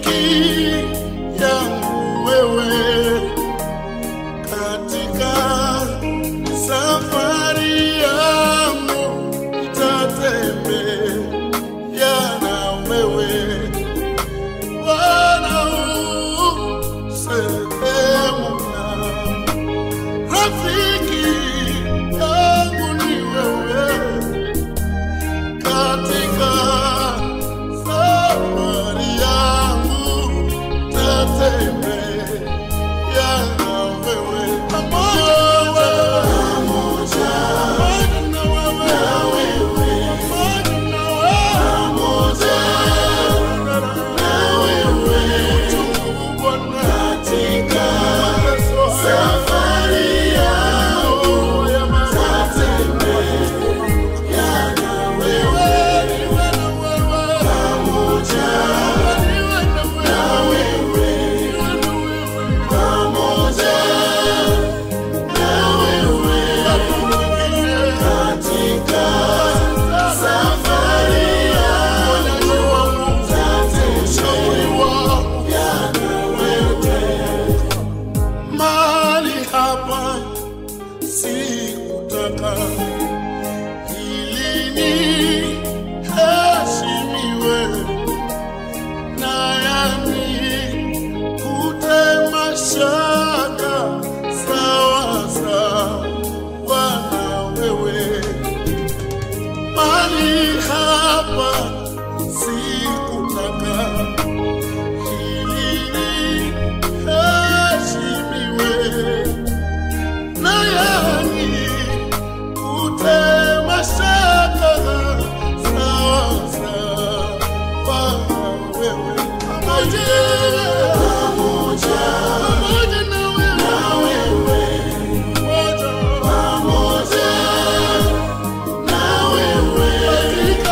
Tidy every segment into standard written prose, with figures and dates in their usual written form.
yangu wewe katika safari yangu nitatembea na wewe Bwana sehemu na rafiki yangu ni wewe katika safari yangu nitatembea na wewe pamoja na wewe safari yangu nitatembea na wewe pamoja na wewe pamoja na wewe katika safari yangu nitatembea na wewe mali hapa sikutaka ili niheshimiwe na yani kutemashaka sawa sawa na wewe mali hapa sikutaka ili niheshimiwe na yani kutemashaka sawa sawa wewe pamoja na wewe pamoja na wewe katika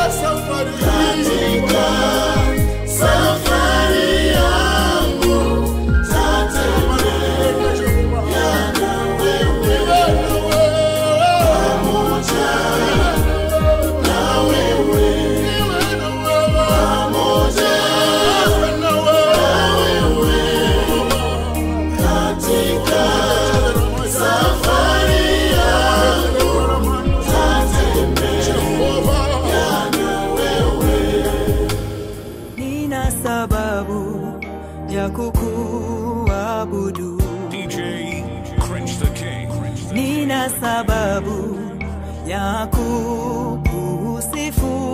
safari yangu nitatembea na wewe pamoja na wewe pamoja na wewe katika safari yangu nitatembea na wewe Nina sababu ya kukuabudu DJ Cringe the King. Nina sababu ya kukusifu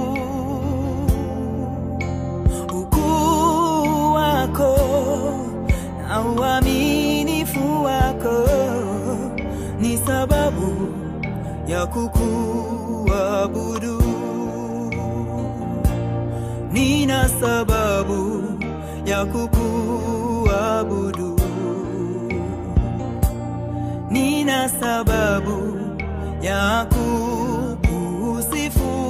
ukuu wako na uaminifu wako ni sababu ya kukuabudu Nina sababu ya kukuabudu Nina sababu ya kukusifu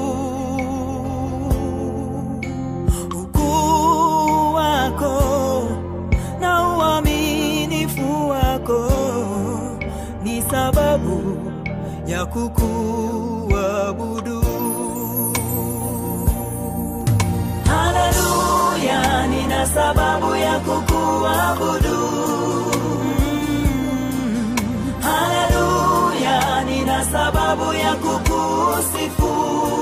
ukuu wako na uaminifu wako ni sababu ya kukuabudu Haleluya nina sababu ya kukuabudu Haleluya nina sababu ya kukusifu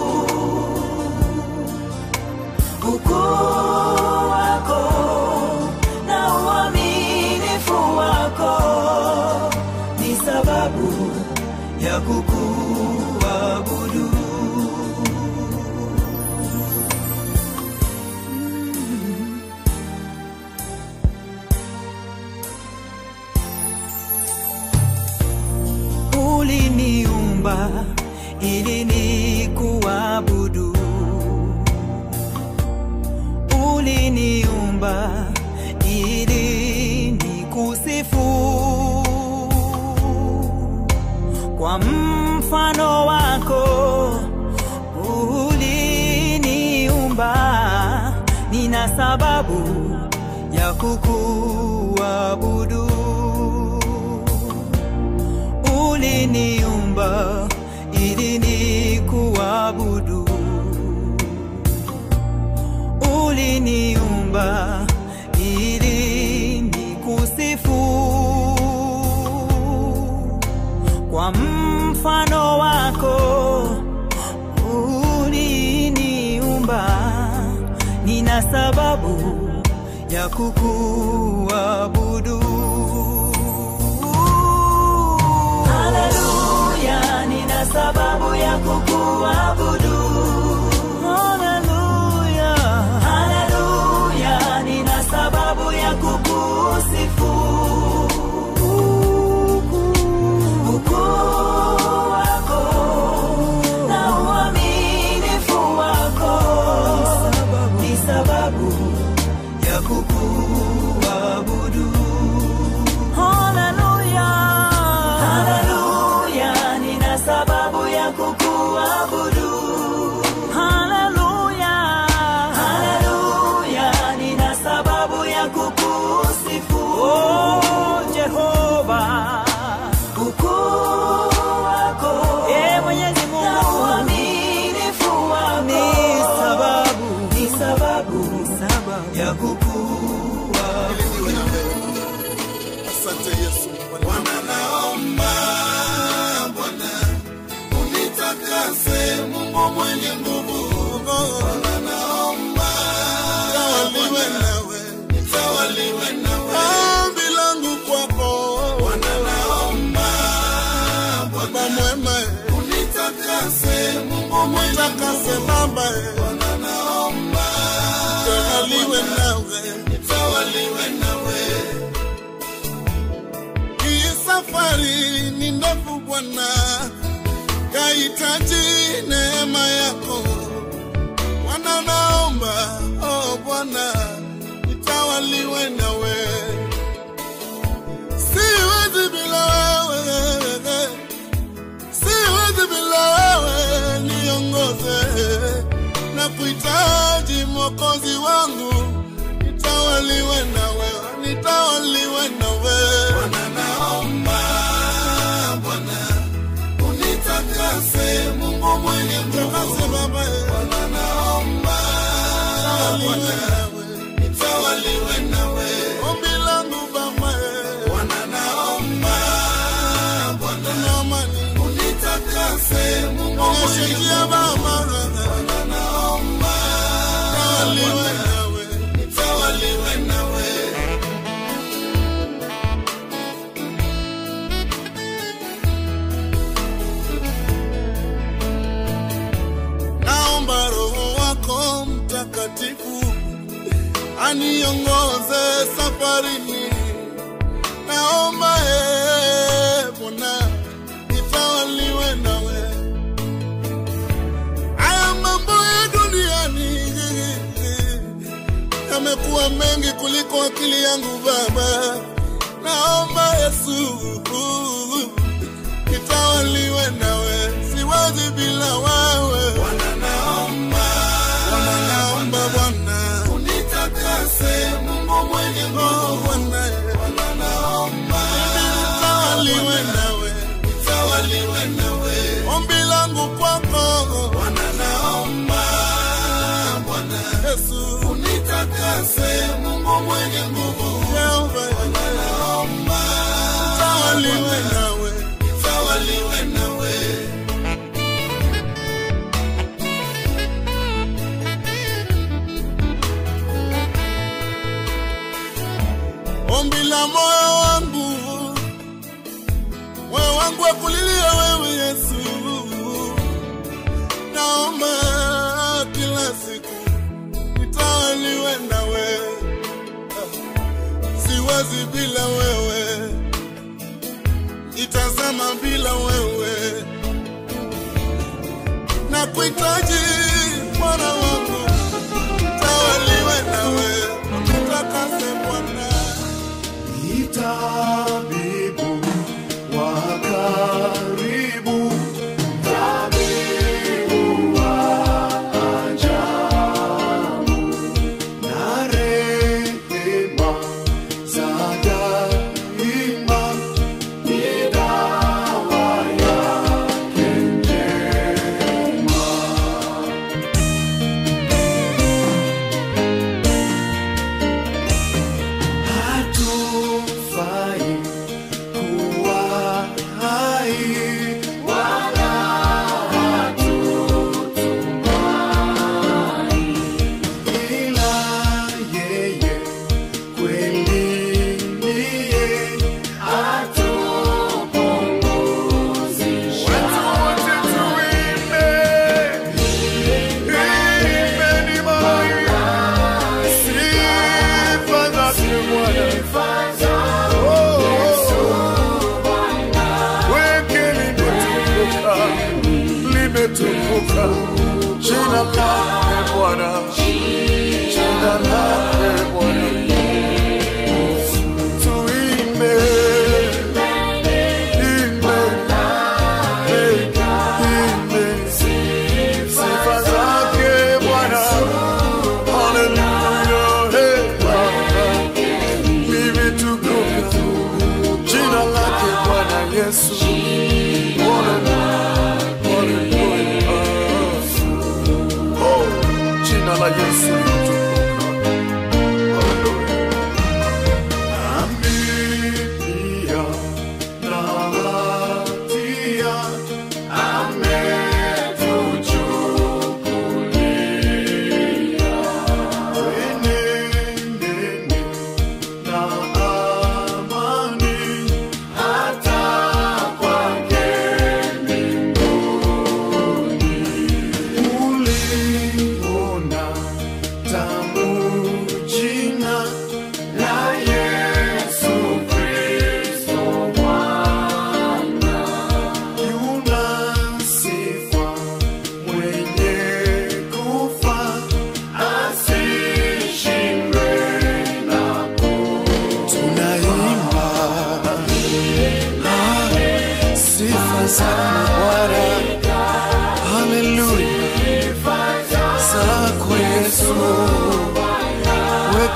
ukuu wako na uaminifu wako ni sababu ya kukuabudu Uliniumba ili nikuabudu Uliniumba ili nikusifu kwa mfano wako uliniumba nina sababu ya kukuabudu Uliniumba ili nikuabudu Uliniumba mfano wako uliniumba, nina sababu ya kukuabudu. Haleluya, nina sababu ya kukuabudu. Haleluya, haleluya, nina sababu ya kukusifu. Asante Yesu. Bwana naomba, Bwana unitakase, Mungu mwenye nguvu. Bwana naomba, nitawaliwe nawe, nitawaliwe nawe. Ombi langu kwako. Bwana naomba, Bwana mwema unitakase, Mungu mwenye nguvu. Baba, Bwana naomba, nitawaliwe nawe, nitawaliwe nawe. Safari ni ndefu Bwana, yahitaji neema yako. Bwana naomba, oh Bwana, nitawaliwe nawe. Siwezi bila wewe, siwezi bila wewe, niongoze na kuhitaji Mwokozi wangu. Nitawaliwe nawe, nitawaliwe nawe. Bwana naomba, Bwana unitakase, Mungu mwenye nguvu. Bwana naomba, Bwana nitawaliwe nawe. Ombi langu Baba, Bwana naomba, Bwana unitakase, Mungu mwenye nguvu. Bwana naomba, nitawaliwe nawe, nitawaliwe nawe. Naomba Roho wako Mtakatifu aniongoze safarini. Naomba Bwana nitawaliwe nawe. Haya mambo ya duniani yamekuwa mengi kuliko akili yangu Baba. Naomba Yesu nitawaliwe nawe, siwezi bila wewe. Bwana naomba, Bwana naomba, Bwana unitakase, Mungu mwenye nguvu. Bwana naomba, nitawaliwe nawe, nitawaliwe nawe. Ombi langu kwako. Bwana naomba, Bwana Yesu unitakase, Mungu mwenye nguvu. Bwana naomba, nitawaliwe nawe, nitawaliwe nawe. Ombi la moyo wangu akulilia wewe Yesu. Naomba kila siku nitawaliwe nawe, siwezi bila wewe, itazama bila wewe. Na kuhitaji Bwana wangu, nitawaliwe nawe, nitakase Bwana. Tabibu wa karibu, tabibu wa ajabu, na rehema za daima ni dawa yake njema.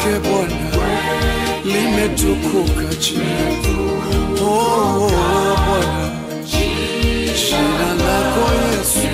lake Bwana limetukuka chini. Oh, Bwana, jina lako Yesu.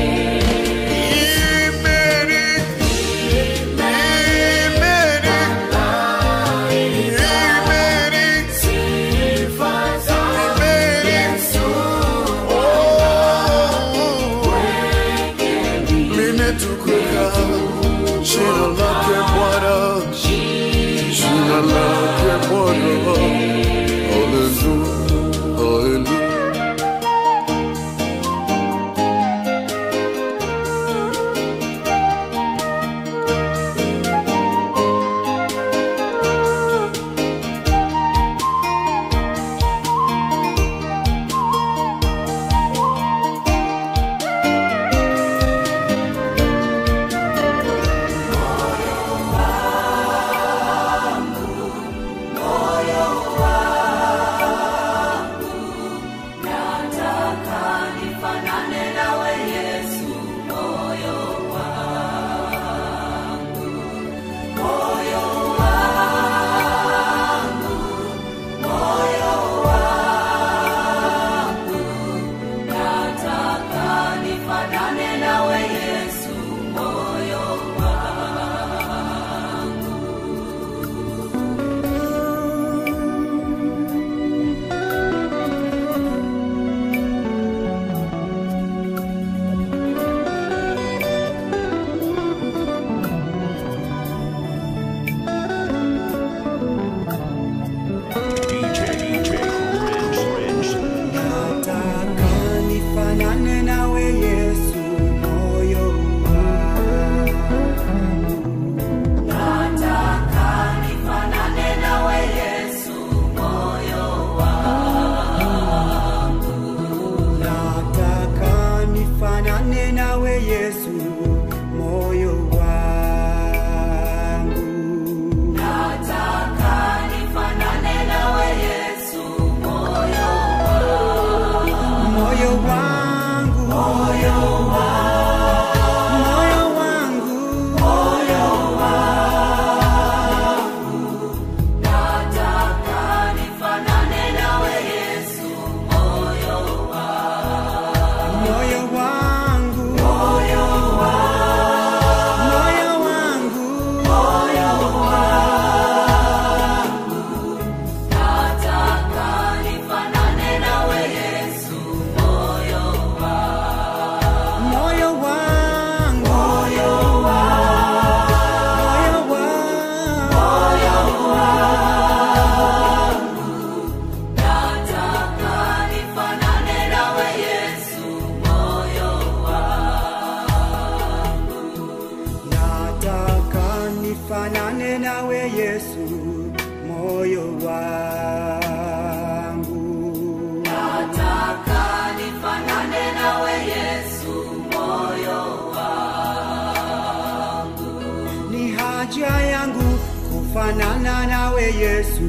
kufanana nawe Yesu,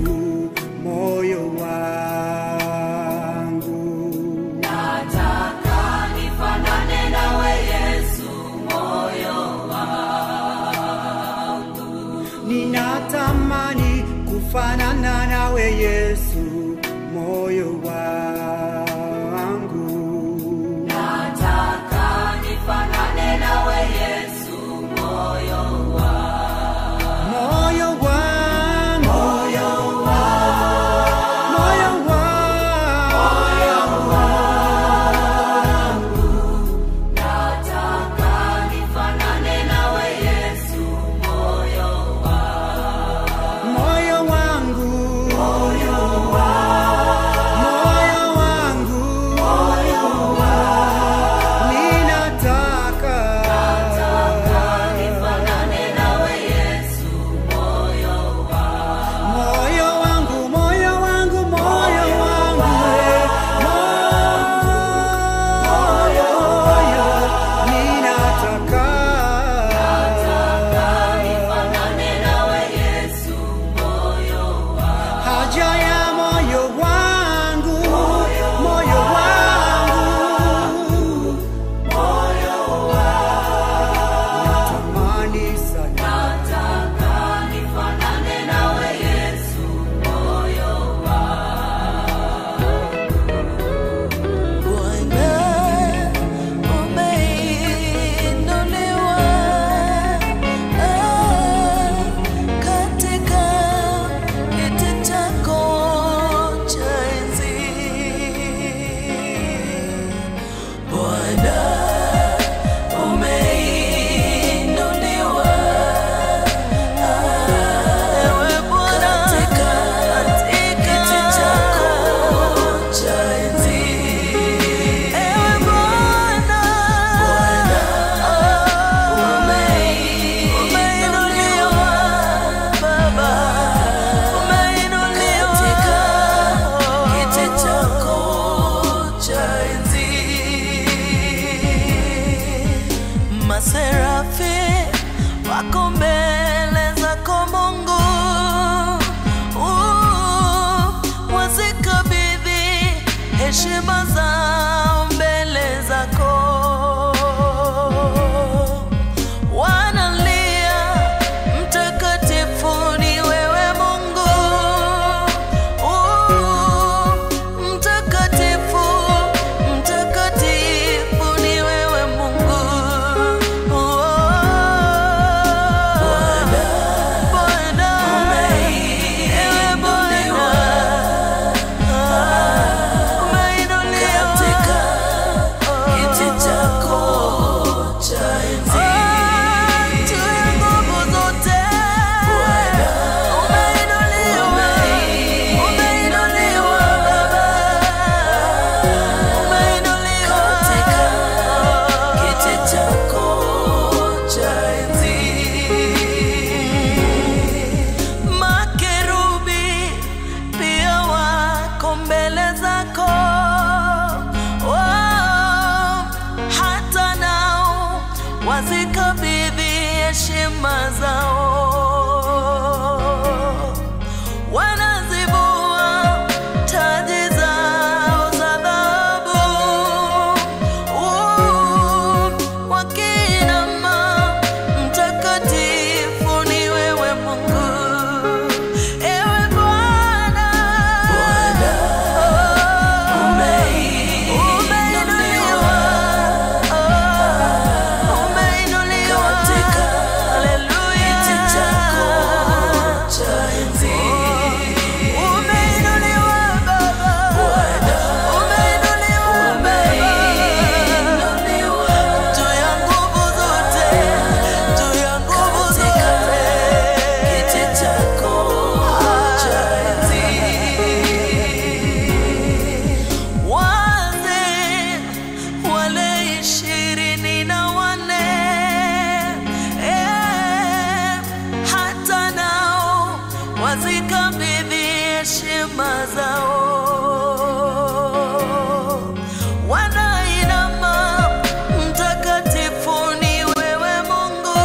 moyo wangu. Nataka nifanane nawe Yesu, moyo wangu. Ninatamani kufanana nawe Yesu, moyo wangu. Nataka nifanane nawe Yesu, moyo wangu. Moyo wangu, moyo wangu, moyo wangu. Nataka nifanane nawe Yesu, moyo wangu. Moyo wangu, moyo wangu. moyo wangu. wazikabidhi heshima zao. Wanainama, mtakatifu ni wewe Mungu.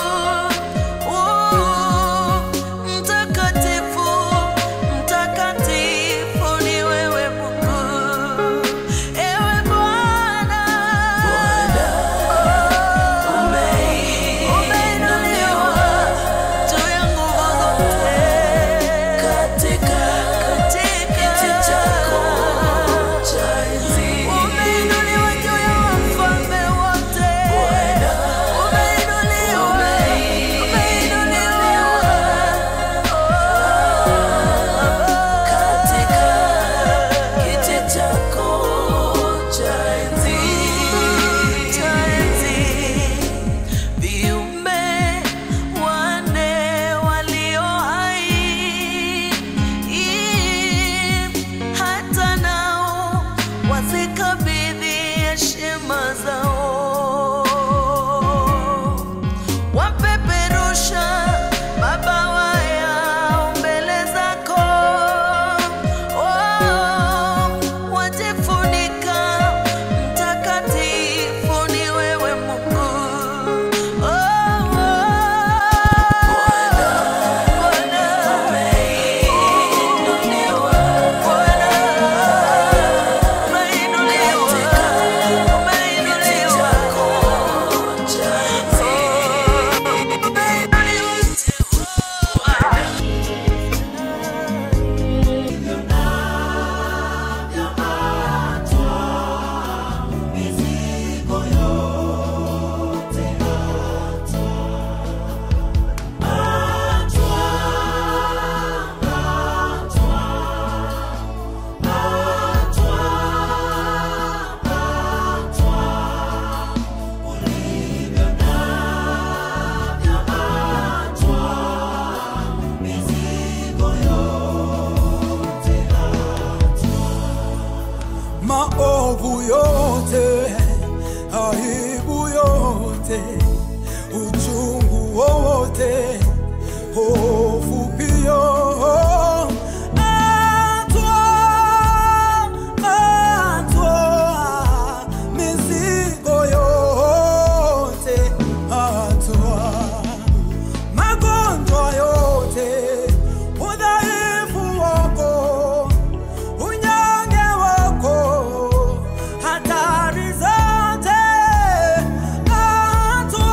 Mtakatifu, mtakatifu ni wewe Mungu. Ewe Bwana, umeinuliwa juu ya nguvu zote. Katika kiti chako cha enzi, umeinuliwa juu ya wafalme wote. Umeinuliwa, katika kiti chako cha enzi. Viumbe wanne walio hai, hata nao wazikabidhi heshima zao. Wapeperusha mabawa yao mbele zako. Wajifunika, mtakatifu ni wewe Mungu. Bwana, umeinuliwa. Bwana, umeinuliwa. Maovu yote, aibu yote, uchungu wote, hofu pia, atwa mizigo yote, atwa magonjwa yote, udhaifu wako, unyonge wako, hatari zote, atwa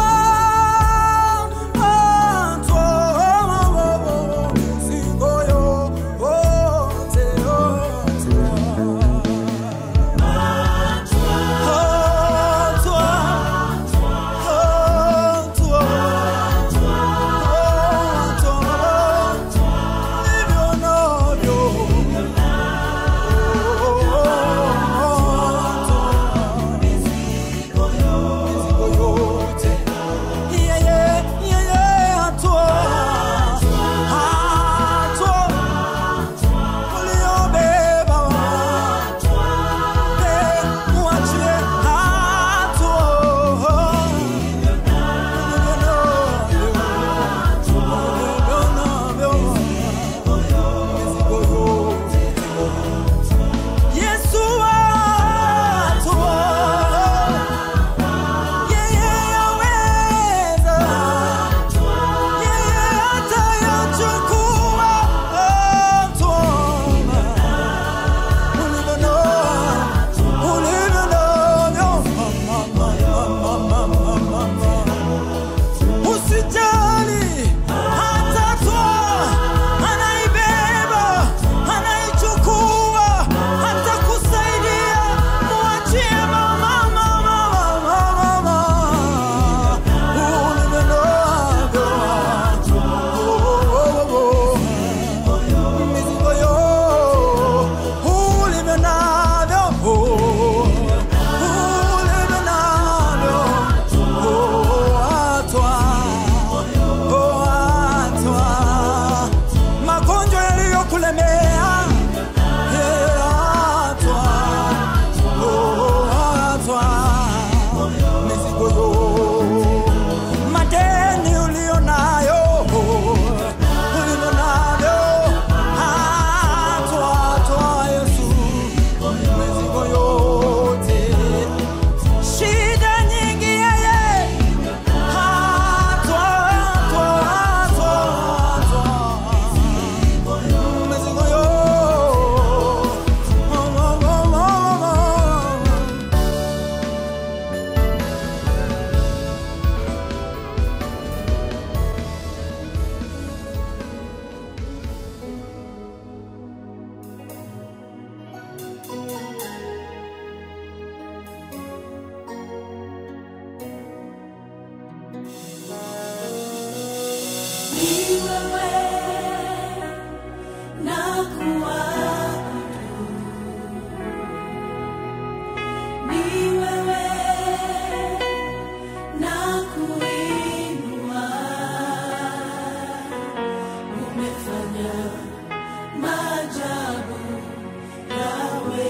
umefanya maajabu yawe,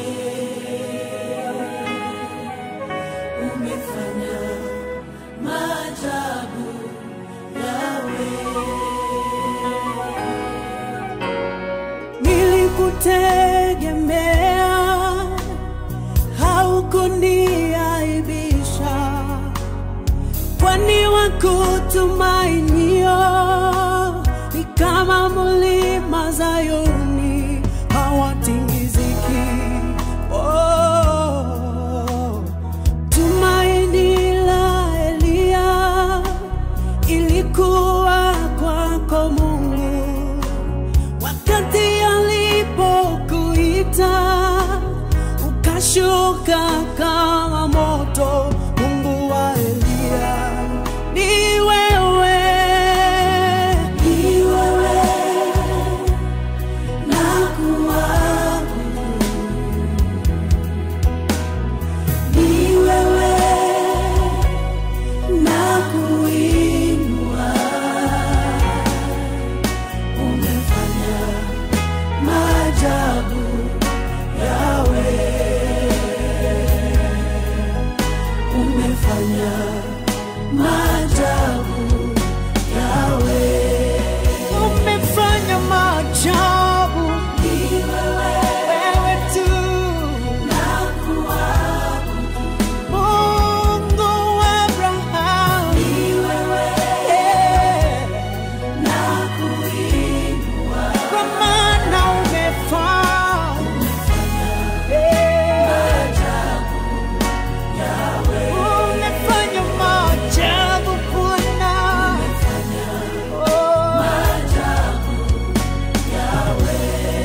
umefanya maajabu yawe. Nilikutegemea, haukuniaibisha, kwani wakutumainio ni kama mlima Zayuni, hawatingiziki. Oh, tumaini la Elia ilikuwa kwako Mungu, wakati alipokuita ukashuka kama moto. Mungu wa Elia ni wewe, ni wewe na kuabudu, ni wewe na kuinua. Umefanya maajabu yawe, umefanya maajabu yawe, umefanya maajabu. Ni wewe tu na kuabudu, Mungu wa Abrahamu. Ni wewe na kuinua, kwa maana umefanya maajabu yawe, umefanya maajabu Bwana, umefanya maajabu yawe.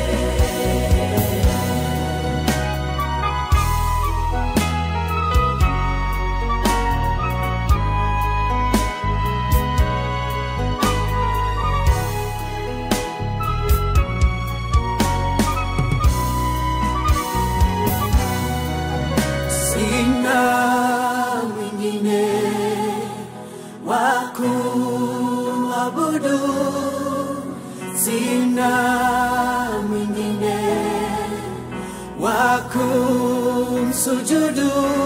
Sina mwingine wa kuabudu, sina mwingine wa kumsujudu.